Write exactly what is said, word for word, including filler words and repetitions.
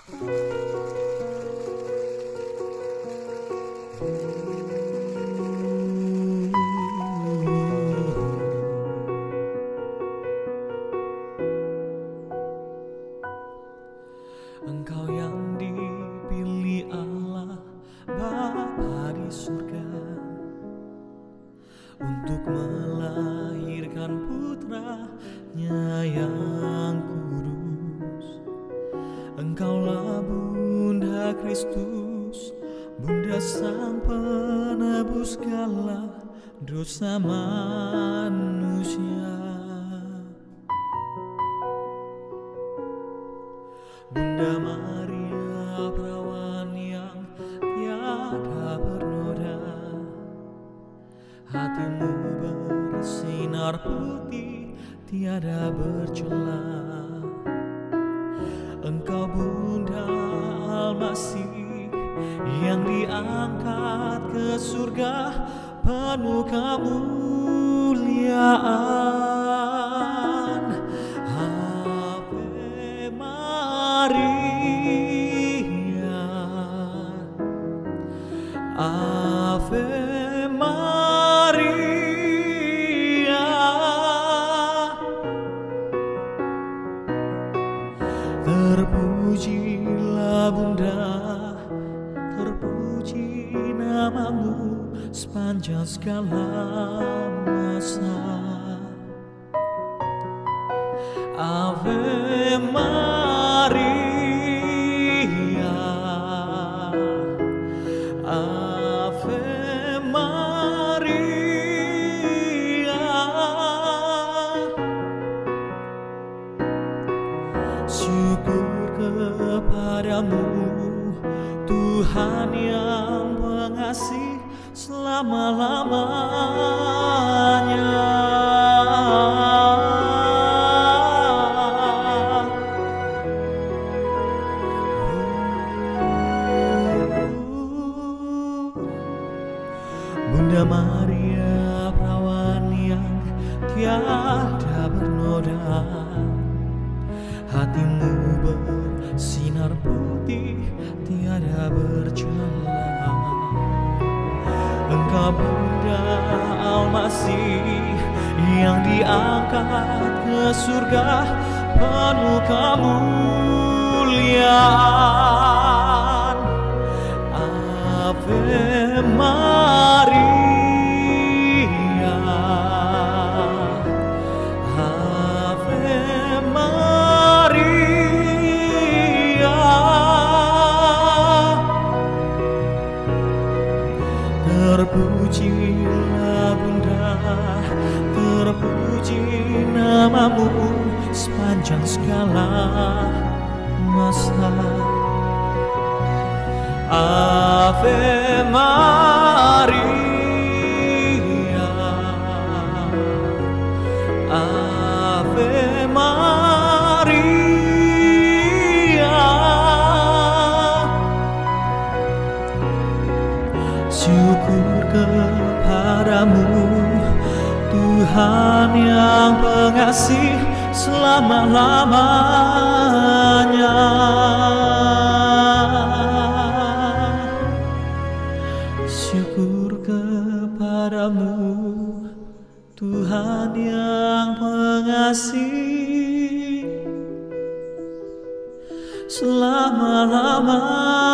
Engkau yang dipilih Allah Bapa di surga untuk melahirkan putranya yang kudus. Engkaulah Bunda Kristus, Bunda Sang Penebus segala dosa manusia. Bunda Maria perawan yang tiada bernoda, hatimu bersinar putih tiada bercela. Engkau Bunda Almasih yang diangkat ke surga penuh kemuliaan. Ave Maria, Ave Maria, terpujilah Bunda, terpuji namamu sepanjang segala masa. Ave Maria, Ave Maria, syukur kepadamu Tuhan yang pengasih selama-lamanya. Bunda Maria perawan yang tiada bernoda, hatimu bersinar putih tiada bercela. Engkau Bunda Almasih yang diangkat ke surga penuh kemuliaan. Ave Maria, Ave Maria, terpujilah Bunda, terpuji namamu sepanjang segala masa. Ave Maria, Ave Maria, syukur kepadamu Tuhan yang pengasih selama-lamanya. Syukur kepadamu Tuhan yang pengasih selama-lamanya.